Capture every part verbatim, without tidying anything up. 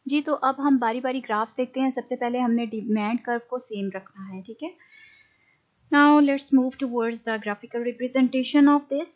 जी, तो अब हम बारी बारी ग्राफ्स देखते हैं। सबसे पहले हमने डिमांड कर्व को सेम रखना है, ठीक है। Now let's move towards the graphical representation of this.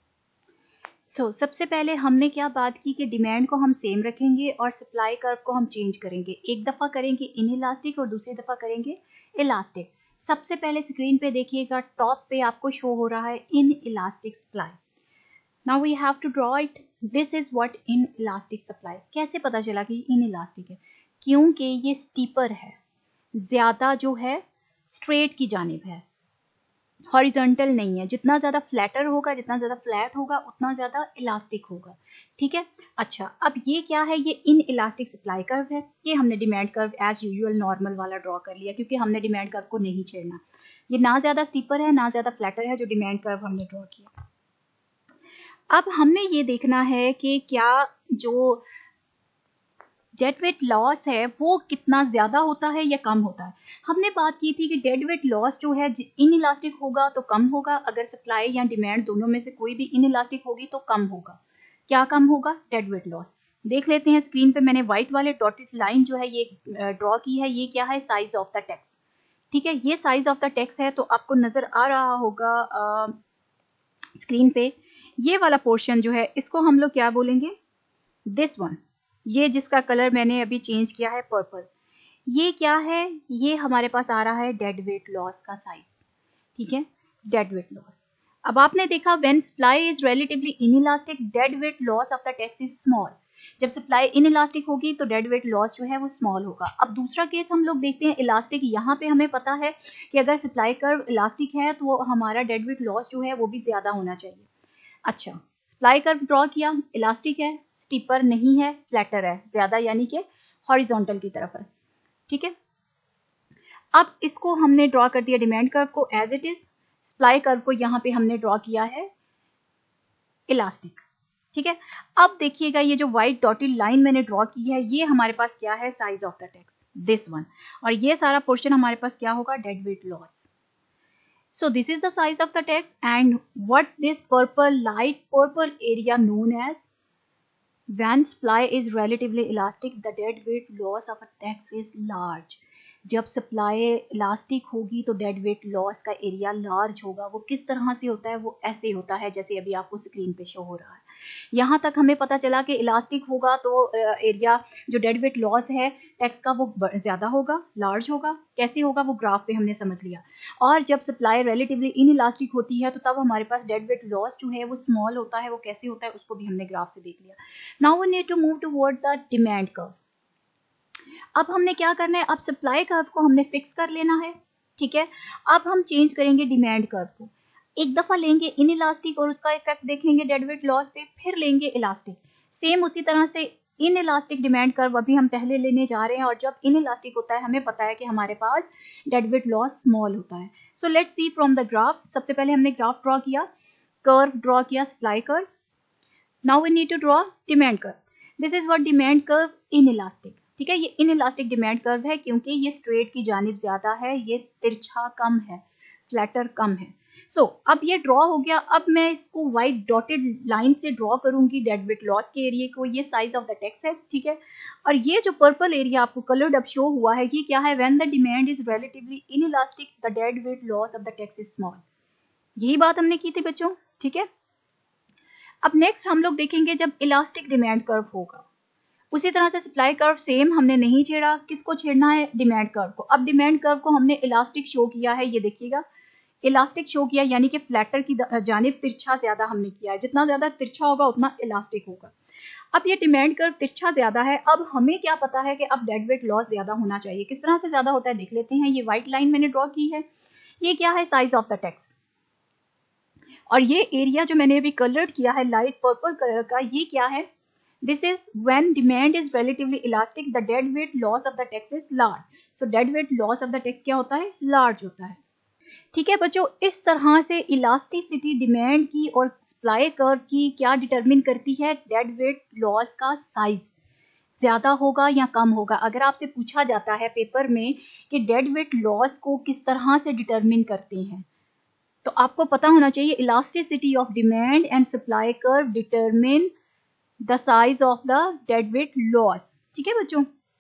So सबसे पहले हमने क्या बात की कि डिमांड को हम सेम रखेंगे और सप्लाई कर्व को हम चेंज करेंगे। एक दफ़ा करेंगे इन इलास्टिक और दूसरी दफ़ा करेंगे इलास्टिक। सबसे पहले स्क्रीन पे देखिएगा, टॉप पे आपको शो हो रहा है inelastic supply. Now we have to draw it. This is what inelastic supply. कैसे पता चला कि इन इलास्टिक है? क्योंकि ये स्टीपर है, ज्यादा जो है स्ट्रेट की जानिब है, हॉरिजॉन्टल नहीं है। जितना ज्यादा फ्लैटर होगा, जितना ज्यादा फ्लैट होगा, उतना ज्यादा इलास्टिक होगा, ठीक है। अच्छा, अब ये क्या है? ये इन इलास्टिक सप्लाई कर्व है। ये हमने demand curve as usual normal वाला ड्रॉ कर लिया, क्योंकि हमने डिमांड कर्व को नहीं छेड़ना। ये ना ज्यादा स्टीपर है ना ज्यादा फ्लैटर है, जो डिमांड कर्व हमने ड्रॉ किया। अब हमने ये देखना है कि क्या जो डेड वेट लॉस है वो कितना ज्यादा होता है या कम होता है। हमने बात की थी कि डेड वेट लॉस जो है इन इलास्टिक होगा तो कम होगा, अगर सप्लाई या डिमांड दोनों में से कोई भी इन इलास्टिक होगी तो कम होगा। क्या कम होगा? Dead weight loss. देख लेते हैं स्क्रीन पे, मैंने व्हाइट वाले डॉटेड लाइन जो है ये ड्रॉ की है। ये क्या है? साइज ऑफ द टेक्स्ट, ठीक है। ये साइज ऑफ द टेक्स्ट है, तो आपको नजर आ रहा होगा स्क्रीन पे। ये वाला पोर्शन जो है इसको हम लोग क्या बोलेंगे? This one. ये जिसका कलर मैंने अभी चेंज किया है पर्पल, ये क्या है? ये हमारे पास आ रहा है डेड वेट लॉस का साइज, ठीक है। Dead weight loss. अब आपने देखा when supply is relatively inelastic, dead weight loss of the text is small. जब सप्लाई इनइलास्टिक होगी तो डेड वेट लॉस जो है वो स्मॉल होगा। अब दूसरा केस हम लोग देखते हैं इलास्टिक। यहाँ पे हमें पता है कि अगर सप्लाई कर्व इलास्टिक है तो हमारा डेड वेट लॉस जो है वो भी ज्यादा होना चाहिए। अच्छा, सप्लाई कर्व ड्रॉ किया, इलास्टिक है, स्टीपर नहीं है, फ्लैटर है, ज्यादा यानी कि हॉरिजॉन्टल की तरफ है, ठीक है। अब इसको हमने ड्रॉ कर दिया डिमांड कर्व को as it is. Supply curve को यहाँ पे हमने ड्रॉ किया है इलास्टिक, ठीक है। अब देखिएगा ये जो व्हाइट डॉटेड लाइन मैंने ड्रॉ की है, ये हमारे पास क्या है? Size of the text, this one. और ये सारा पोर्शन हमारे पास क्या होगा? Dead weight loss. So this is the size of the text, and what this purple, light purple area known as? When supply is relatively elastic, the dead weight loss of a text is large. जब supply elastic होगी तो dead weight loss का area large होगा। वो किस तरह से होता है? वो ऐसे होता है जैसे अभी आपको स्क्रीन पे शो हो रहा है। यहाँ तक हमें पता चला कि इलास्टिक होगा तो एरिया जो डेड वेट लॉस है टेक्स्ट का वो ज्यादा होगा, लार्ज होगा। कैसे होगा? वो ग्राफ पे हमने समझ लिया। और जब सप्लाई रिलेटिवली इनइलास्टिक होती है तो तब हमारे पास डेड वेट लॉस जो है वो स्मॉल होता है। वो कैसे होता है उसको भी हमने ग्राफ से देख लिया। Now we need to move toward the demand curve. अब हमने क्या करना है? अब सप्लाई कर्व को हमने फिक्स कर लेना है, ठीक है। अब हम चेंज करेंगे डिमांड कर्व को। एक दफा लेंगे इन इलास्टिक और उसका इफेक्ट देखेंगे डेड वेट लॉस पे, फिर लेंगे इलास्टिक। सेम उसी तरह से इन इलास्टिक डिमांड कर्व अभी हम पहले लेने जा रहे हैं। और जब इन इलास्टिक होता है हमें पता है कि हमारे पास डेड वेट लॉस स्मॉल होता है। So let's see from the graph. सबसे पहले हमने ग्राफ ड्रॉ किया, कर्व ड्रॉ किया, supply curve. Now we need to draw demand curve. This is what demand curve inelastic, ठीक है। ये इन इलास्टिक डिमांड कर्व है क्योंकि ये स्ट्रेट की जानिब ज्यादा है, ये तिरछा कम है, फ्लैटर कम है। सो so, अब ये ड्रॉ हो गया। अब मैं इसको व्हाइट डॉटेड लाइन से ड्रॉ करूंगी डेड वेट लॉस के एरिया को। ये साइज ऑफ द टेक्स्ट है, ठीक है। और ये जो पर्पल एरिया आपको कलर्ड अब शो हुआ है, ये क्या है? When the demand is relatively inelastic the dead weight loss of the text is small. यही बात हमने की थी बच्चों, ठीक है। अब नेक्स्ट हम लोग देखेंगे जब इलास्टिक डिमांड कर्व होगा। उसी तरह से सप्लाई कर्व सेम हमने नहीं छेड़ा। किसको छेड़ना है? डिमांड कर्व को। अब डिमांड कर्व को हमने इलास्टिक शो किया है, ये देखिएगा इलास्टिक शो किया, यानी कि फ्लैटर की जानिब तिरछा ज्यादा हमने किया है। जितना ज्यादा तिरछा होगा उतना इलास्टिक होगा। अब ये डिमांड कर्व तिरछा ज्यादा है। अब हमें क्या पता है कि अब डेड वेट लॉस ज्यादा होना चाहिए। किस तरह से ज्यादा होता है देख लेते हैं। ये व्हाइट लाइन मैंने ड्रॉ की है, ये क्या है? Size of the text. और ये एरिया जो मैंने अभी कलर्ड किया है लाइट पर्पल कलर का, ये क्या है? This is when demand is relatively elastic, the dead weight loss of the text is large. So dead weight loss of the text क्या होता है? Large होता है, ठीक है बच्चों। इस तरह से इलास्टिसिटी डिमांड की और सप्लाई कर्व की क्या डिटरमिन करती है? डेड वेट लॉस का साइज ज्यादा होगा या कम होगा। अगर आपसे पूछा जाता है पेपर में कि डेड वेट लॉस को किस तरह से डिटरमिन करते हैं, तो आपको पता होना चाहिए elasticity of demand and supply curve determine the size of the dead weight loss, ठीक है बच्चों।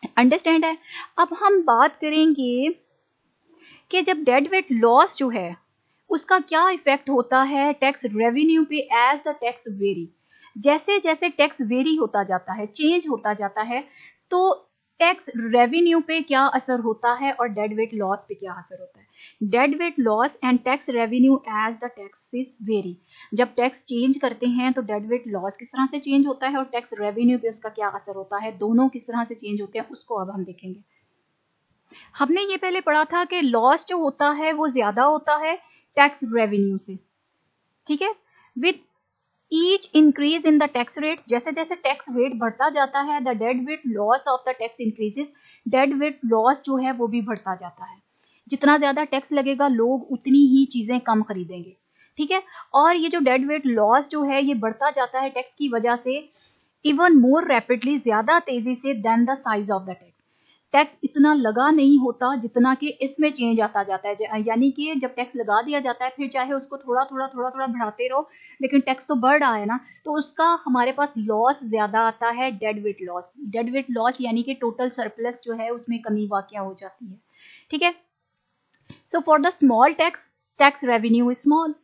अंडरस्टैंड है। अब हम बात करेंगे कि जब डेड वेट लॉस जो है उसका क्या इफेक्ट होता है टैक्स रेवेन्यू पे एज द टैक्स वेरी। जैसे जैसे टैक्स वेरी होता जाता है, चेंज होता जाता है, तो टैक्स रेवेन्यू पे क्या असर होता है और डेड वेट लॉस पे क्या असर होता है। Dead weight loss and tax revenue as the taxes vary. जब टैक्स चेंज करते हैं तो डेड वेट लॉस किस तरह से चेंज होता है और टैक्स रेवेन्यू पे उसका क्या असर होता है, दोनों किस तरह से चेंज होते हैं उसको अब हम देखेंगे। हमने ये पहले पढ़ा था कि लॉस जो होता है वो ज्यादा होता है टैक्स रेवेन्यू से, ठीक है। With each increase in the tax rate, जैसे जैसे टैक्स रेट बढ़ता जाता है the dead weight loss of the tax increases, dead weight loss जो है वो भी बढ़ता जाता है। जितना ज्यादा टैक्स लगेगा लोग उतनी ही चीजें कम खरीदेंगे, ठीक है। और ये जो डेड वेट लॉस जो है ये बढ़ता जाता है टैक्स की वजह से इवन मोर रैपिडली, ज्यादा तेजी से than the size of the tax. Tax इतना लगा नहीं होता जितना कि इसमें चेंज आता जाता है, यानी कि जब टैक्स लगा दिया जाता है फिर चाहे उसको थोड़ा थोड़ा थोड़ा थोड़ा बढ़ाते रहो लेकिन टैक्स तो बढ़ रहा है ना, तो उसका हमारे पास लॉस ज्यादा आता है, dead weight loss. Dead weight loss यानी कि टोटल सरप्लस जो है उसमें कमी वाकया हो जाती है, ठीक है। So for the small tax tax revenue is small.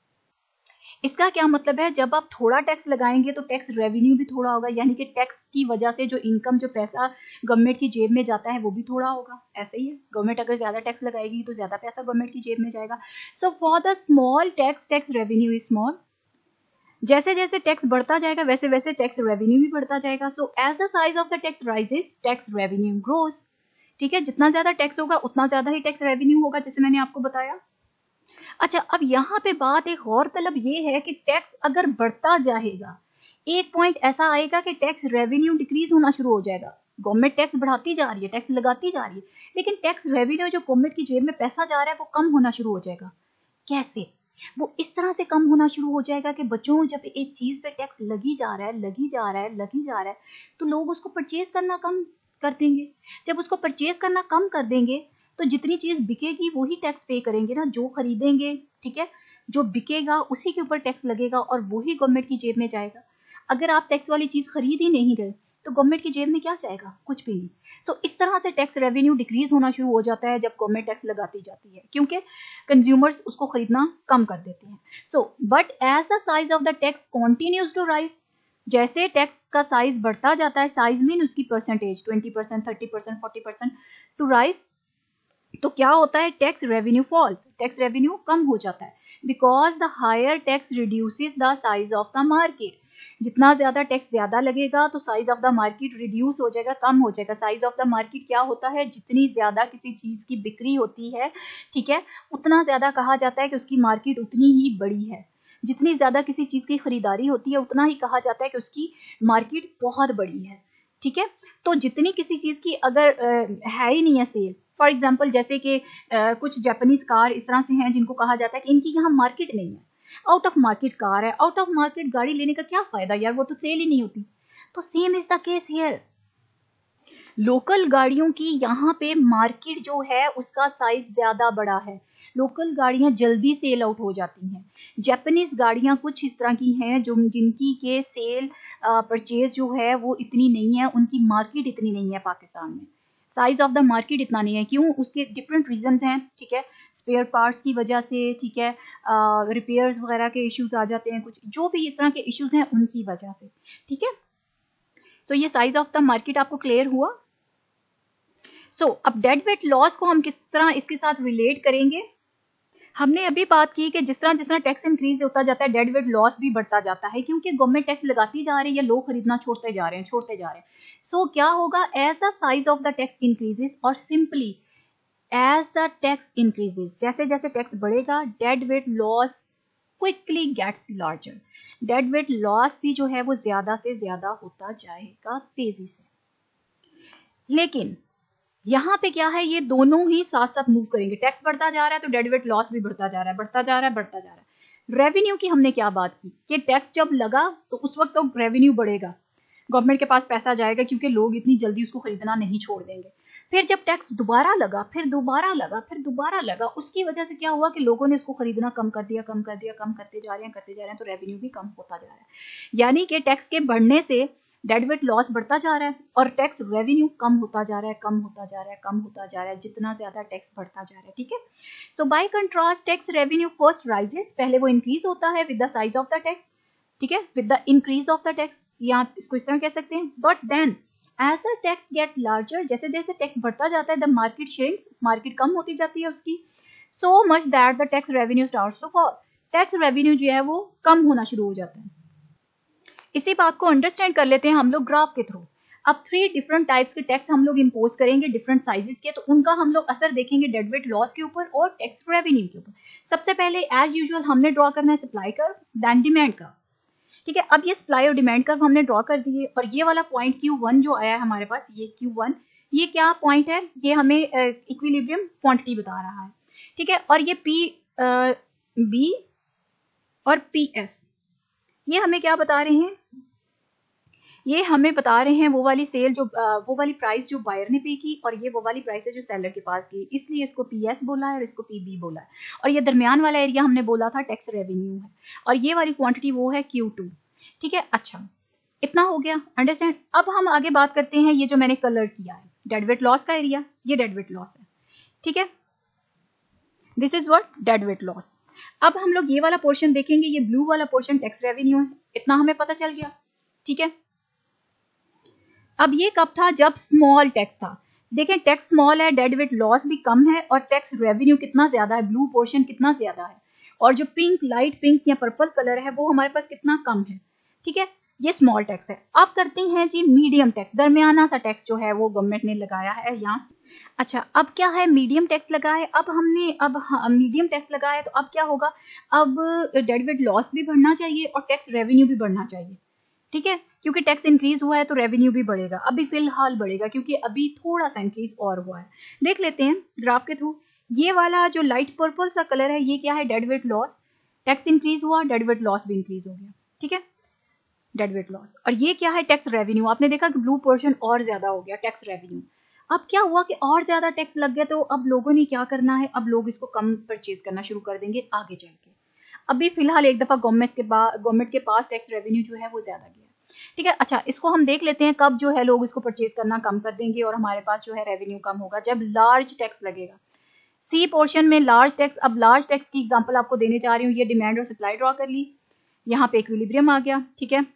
इसका क्या मतलब है, जब आप थोड़ा टैक्स लगाएंगे तो टैक्स रेवेन्यू भी थोड़ा होगा, यानी कि टैक्स की वजह से जो इनकम, जो पैसा गवर्नमेंट की जेब में जाता है वो भी थोड़ा होगा। ऐसे ही है, गवर्नमेंट अगर ज्यादा टैक्स लगाएगी तो ज्यादा पैसा गवर्नमेंट की जेब में जाएगा। So for the small tax tax revenue is small. जैसे जैसे टैक्स बढ़ता जाएगा वैसे वैसे टैक्स रेवेन्यू भी बढ़ता जाएगा। So as the size of the tax rises tax revenue grows, ठीक है। जितना ज्यादा टैक्स होगा उतना ज्यादा ही टैक्स रेवेन्यू होगा, जैसे मैंने आपको बताया। अच्छा, अब यहाँ पे बात एक और तलब ये है कि टैक्स अगर बढ़ता जाएगा, एक पॉइंट ऐसा आएगा कि टैक्स रेवेन्यू डिक्रीज होना शुरू हो जाएगा। गवर्नमेंट टैक्स बढ़ाती जा रही है, टैक्स लगाती जा रही है, लेकिन टैक्स रेवेन्यू जो गवर्नमेंट की जेब में पैसा जा रहा है वो कम होना शुरू हो जाएगा। कैसे? वो इस तरह से कम होना शुरू हो जाएगा कि बच्चों, जब एक चीज पे टैक्स लगी जा रहा है लगी जा रहा है लगी जा रहा है तो लोग उसको परचेज करना कम कर देंगे। जब उसको परचेज करना कम कर देंगे तो जितनी चीज बिकेगी वही टैक्स पे करेंगे ना, जो खरीदेंगे, ठीक है। जो बिकेगा उसी के ऊपर टैक्स लगेगा और वही गवर्नमेंट की जेब में जाएगा। अगर आप टैक्स वाली चीज खरीद ही नहीं रहे तो गवर्नमेंट की जेब में क्या जाएगा? कुछ भी नहीं। सो so, इस तरह से टैक्स रेवेन्यू डिक्रीज होना शुरू हो जाता है जब गवर्नमेंट टैक्स लगाती जाती है, क्योंकि कंज्यूमर्स उसको खरीदना कम कर देते हैं। So but as the size of the tax continues to rise, जैसे टैक्स का साइज बढ़ता जाता है, साइज मीन उसकी percentage, twenty percent, thirty percent, forty percent to rise, तो क्या होता है? Tax revenue falls, tax revenue कम हो जाता है। Because the higher tax reduces the size of the market. जितना ज्यादा टैक्स ज्यादा लगेगा तो size of the market reduce हो जाएगा, कम हो जाएगा। साइज ऑफ द मार्केट क्या होता है? जितनी ज्यादा किसी चीज की बिक्री होती है, ठीक है, उतना ज्यादा कहा जाता है कि उसकी मार्केट उतनी ही बड़ी है। जितनी ज्यादा किसी चीज की खरीदारी होती है उतना ही कहा जाता है कि उसकी मार्केट बहुत बड़ी है, ठीक है। तो जितनी किसी चीज की अगर आ, है ही नहीं है सेल, फॉर एग्जाम्पल जैसे कि कुछ जापानीज कार इस तरह से हैं जिनको कहा जाता है कि इनकी यहाँ मार्केट नहीं है, आउट ऑफ मार्केट कार है, आउट ऑफ मार्केट गाड़ी लेने का क्या फायदा यार, वो तो सेल ही नहीं होती। तो same is the case here. Local गाड़ियों की यहाँ पे मार्केट जो है उसका साइज ज्यादा बड़ा है, लोकल गाड़ियां जल्दी सेल आउट हो जाती हैं। जापानीज गाड़ियां कुछ इस तरह की हैं जो जिनकी के सेल परचेज जो है वो इतनी नहीं है, उनकी मार्केट इतनी नहीं है पाकिस्तान में, साइज ऑफ द मार्केट इतना नहीं है। क्यों? उसके डिफरेंट रीजंस हैं, ठीक है। स्पेयर पार्ट्स की वजह से, ठीक है, रिपेयर्स वगैरह के इश्यूज आ जाते हैं, कुछ जो भी इस तरह के इश्यूज हैं उनकी वजह से, ठीक है। सो so, ये साइज ऑफ द मार्केट आपको क्लियर हुआ। सो so, अब डेड वेट लॉस को हम किस तरह इसके साथ रिलेट करेंगे? हमने अभी बात की कि जिस तरह जिस तरह टैक्स इंक्रीज होता जाता है डेड वेट लॉस भी बढ़ता जाता है, क्योंकि गवर्नमेंट टैक्स लगाती जा रही है, लोग खरीदना छोड़ते जा रहे हैं छोड़ते जा रहे हैं। सो so, क्या होगा? As the size of the tax increases, और simply as the tax increases, जैसे जैसे टैक्स बढ़ेगा dead weight loss quickly gets larger. Dead weight loss भी जो है वो ज्यादा से ज्यादा होता जाएगा तेजी से। लेकिन यहाँ पे क्या है, ये दोनों ही साथ साथ मूव करेंगे। टैक्स बढ़ता जा रहा है तो डेड वेट लॉस भी बढ़ता जा रहा है, बढ़ता जा रहा है, बढ़ता जा रहा है। रेवेन्यू की हमने क्या बात की कि टैक्स जब लगा तो उस वक्त तो रेवेन्यू बढ़ेगा, गवर्नमेंट के पास पैसा जाएगा, क्योंकि लोग इतनी जल्दी उसको खरीदना नहीं छोड़ देंगे। फिर जब टैक्स दोबारा लगा, फिर दोबारा लगा, फिर दोबारा लगा, उसकी वजह से क्या हुआ कि लोगों ने उसको खरीदना कम कर दिया, कम कर दिया, कम करते जा रहे हैं करते जा रहे हैं, तो रेवेन्यू भी कम होता जा रहा है। यानी कि टैक्स के बढ़ने से डेडवेट लॉस बढ़ता जा रहा है और टैक्स रेवेन्यू कम होता जा रहा है, कम होता जा रहा है, कम होता जा रहा है, जितना ज्यादा टैक्स बढ़ता जा रहा है, ठीक है। So by contrast tax revenue first rises, पहले वो इंक्रीज होता है with the size of the tax, ठीक है, with the increase of the tax, या इसको इस तरह कह सकते हैं। But then as the tax get larger, जैसे जैसे टैक्स बढ़ता जाता है द मार्केट श्रिंक्स, मार्केट कम होती जाती है उसकी, so much that the tax revenue starts to fall, tax revenue जो है वो कम होना शुरू हो जाता है। इसी बात को अंडरस्टैंड कर लेते हैं हम लोग ग्राफ के थ्रू। अब थ्री डिफरेंट टाइप्स के टैक्स हम लोग इम्पोज करेंगे डिफरेंट साइजेस के, तो उनका हम लोग असर देखेंगे डेडवेट लॉस के ऊपर और टैक्स रेवेन्यू के ऊपर। सबसे पहले एज यूजुअल हमने ड्रॉ करना है supply curve then demand curve, ठीक है। अब ये सप्लाई और डिमांड कर्व हमने ड्रॉ कर दिए और ये वाला पॉइंट क्यू वन जो आया है हमारे पास, ये क्यू वन, ये क्या पॉइंट है, ये हमें इक्विलिब्रियम क्वांटिटी बता रहा है, ठीक है। और ये पी बी और पी एस ये हमें क्या बता रहे हैं, ये हमें बता रहे हैं वो वाली सेल जो वो वाली प्राइस जो बायर ने पे की और ये वो वाली प्राइस है जो सेलर के पास की, इसलिए इसको पीएस बोला है और इसको पीबी बोला है। और ये दरमियान वाला एरिया हमने बोला था टैक्स रेवेन्यू है और ये वाली क्वांटिटी वो है क्यू टू, ठीक है। अच्छा, इतना हो गया अंडरस्टैंड। अब हम आगे बात करते हैं, ये जो मैंने कलर किया है डेडवेट लॉस का एरिया, ये डेडवेट लॉस है, ठीक है, this is what deadweight loss. अब हम लोग ये वाला पोर्शन देखेंगे, ये ब्लू वाला पोर्शन टैक्स रेवेन्यू है, इतना हमें पता चल गया, ठीक है। अब ये कब था, जब स्मॉल टैक्स था। देखें टैक्स स्मॉल है, डेडवेट लॉस भी कम है और टैक्स रेवेन्यू कितना ज्यादा है, ब्लू पोर्शन कितना ज्यादा है, और जो पिंक लाइट पिंक या पर्पल कलर है वो हमारे पास कितना कम है, ठीक है। ये स्मॉल टैक्स है। अब करते हैं जी मीडियम टैक्स, दरमियाना सा टैक्स जो है वो गवर्नमेंट ने लगाया है यहाँ। अच्छा, अब क्या है, मीडियम टैक्स लगा है। अब हमने अब मीडियम टैक्स लगा है तो अब क्या होगा, अब डेडवेट लॉस भी बढ़ना चाहिए और टैक्स रेवेन्यू भी बढ़ना चाहिए, ठीक है, क्योंकि टैक्स इंक्रीज हुआ है तो रेवेन्यू भी बढ़ेगा, अभी फिलहाल बढ़ेगा क्योंकि अभी थोड़ा सा इंक्रीज और हुआ है। देख लेते हैं ग्राफ के थ्रू, ये वाला जो लाइट पर्पल सा कलर है ये क्या है, डेडवेट लॉस, टैक्स इंक्रीज हुआ, डेडवेट लॉस भी इंक्रीज हो गया, ठीक है, डेडवेट लॉस। और ये क्या है, टैक्स रेवेन्यू, आपने देखा कि ब्लू पोर्शन और ज्यादा हो गया टैक्स रेवेन्यू। अब क्या हुआ कि और ज्यादा टैक्स लग गया, तो अब लोगों ने क्या करना है, अब लोग इसको कम परचेज करना शुरू कर देंगे आगे चल के। अभी फिलहाल एक दफा गवर्नमेंट के पास गवर्नमेंट के पास टैक्स रेवेन्यू जो है वो ज्यादा गया, ठीक है। अच्छा, इसको हम देख लेते हैं कब जो है लोग इसको परचेज करना कम कर देंगे और हमारे पास जो है रेवेन्यू कम होगा, जब लार्ज टैक्स लगेगा। सी पोर्शन में लार्ज टैक्स, अब लार्ज टैक्स की एग्जांपल आपको देने जा रही हूँ, ये डिमांड और सप्लाई ड्रॉ कर ली, यहाँ पे इक्विलिब्रियम आ गया, ठीक है।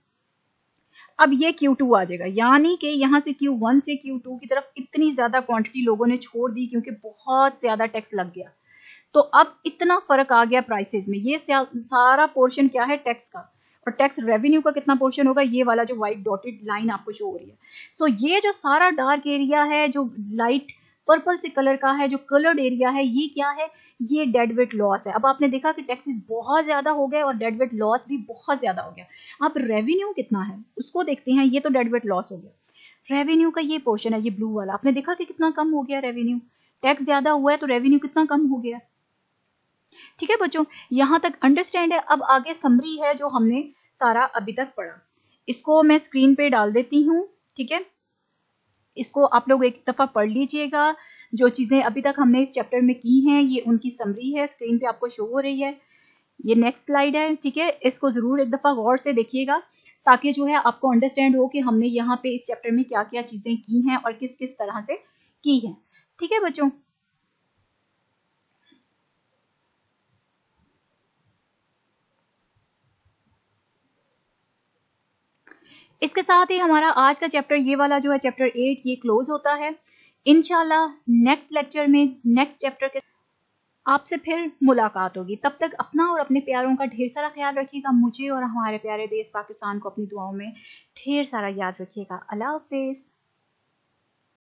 अब ये क्यू टू आ जाएगा, यानी कि यहाँ से क्यू वन से क्यू टू की तरफ इतनी ज्यादा क्वांटिटी लोगों ने छोड़ दी क्योंकि बहुत ज्यादा टैक्स लग गया, तो अब इतना फर्क आ गया प्राइसेस में। ये सारा पोर्शन क्या है, टैक्स का, और टैक्स रेवेन्यू का कितना पोर्शन होगा, ये वाला जो व्हाइट डॉटेड लाइन आपको शो हो रही है। सो so, ये जो सारा डार्क एरिया है जो लाइट पर्पल से कलर का है, जो कलर्ड एरिया है, ये क्या है, ये डेडवेट लॉस है। अब आपने देखा कि टैक्सेस बहुत ज्यादा हो गए और डेडवेट लॉस भी बहुत ज्यादा हो गया। अब रेवेन्यू कितना है उसको देखते हैं, ये तो डेडवेट लॉस हो गया, रेवेन्यू का ये पोर्शन है, ये ब्लू वाला, आपने देखा कि कितना कम हो गया रेवेन्यू, टैक्स ज्यादा हुआ है तो रेवेन्यू कितना कम हो गया, ठीक है बच्चों, यहां तक अंडरस्टैंड है। अब आगे समरी है जो हमने सारा अभी तक पढ़ा, इसको मैं स्क्रीन पे डाल देती हूँ, ठीक है। इसको आप लोग एक दफा पढ़ लीजिएगा, जो चीजें अभी तक हमने इस चैप्टर में की हैं ये उनकी समरी है, स्क्रीन पे आपको शो हो रही है। ये नेक्स्ट स्लाइड है, ठीक है, इसको जरूर एक दफा गौर से देखिएगा ताकि जो है आपको अंडरस्टैंड हो कि हमने यहाँ पे इस चैप्टर में क्या क्या चीजें की हैं और किस किस तरह से की हैं, ठीक है बच्चों। इसके साथ ही हमारा आज का चैप्टर ये वाला जो है चैप्टर एट ये क्लोज होता है। इंशाल्लाह नेक्स्ट लेक्चर में नेक्स्ट चैप्टर के आपसे फिर मुलाकात होगी। तब तक अपना और अपने प्यारों का ढेर सारा ख्याल रखिएगा, मुझे और हमारे प्यारे देश पाकिस्तान को अपनी दुआओं में ढेर सारा याद रखिएगा। अल्लाह हाफिज।